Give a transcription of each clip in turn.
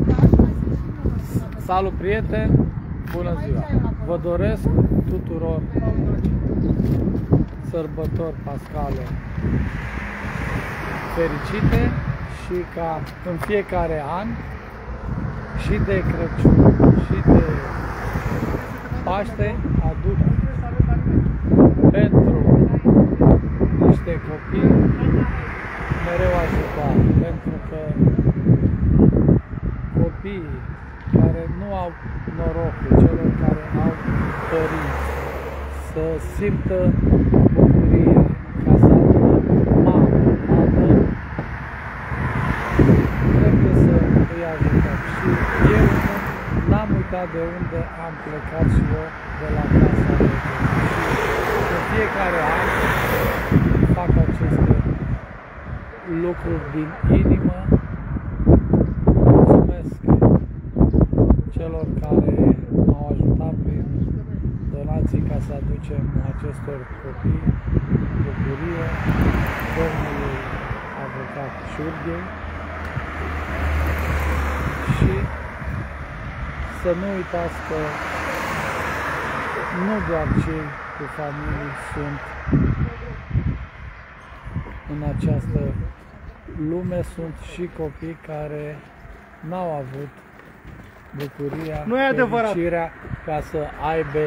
Salut, prieteni! Bună ziua! Vă doresc tuturor sărbători pascale fericite și ca în fiecare an și de Crăciun și de Paște aduc pentru niște copii mereu ajutat, pentru că copiii care nu au norocul, celor care au părinți, să simtă bucuria, ca să audă mamă, tată, trebuie să îi ajutăm. Și eu n-am uitat de unde am plecat și eu, de la casa mea. Și în fiecare an fac aceste lucruri din inimă. Mulțumesc celor care m-au ajutat prin donații ca să aducem acestor copii bucurie, domnului avocat Șurghei, și să nu uitați că nu doar cei cu familii sunt în această lume, sunt și copii care n-au avut bucuria, fericirea ca să aibă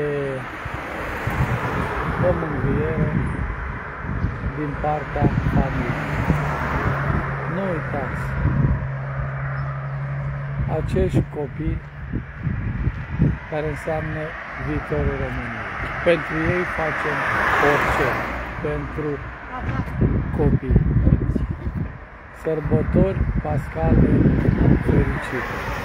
o mângâiere din partea familiei. Nu uitați, acești copii care înseamnă viitorul României. Pentru ei facem orice, pentru copii. Sărbători pascale fericite!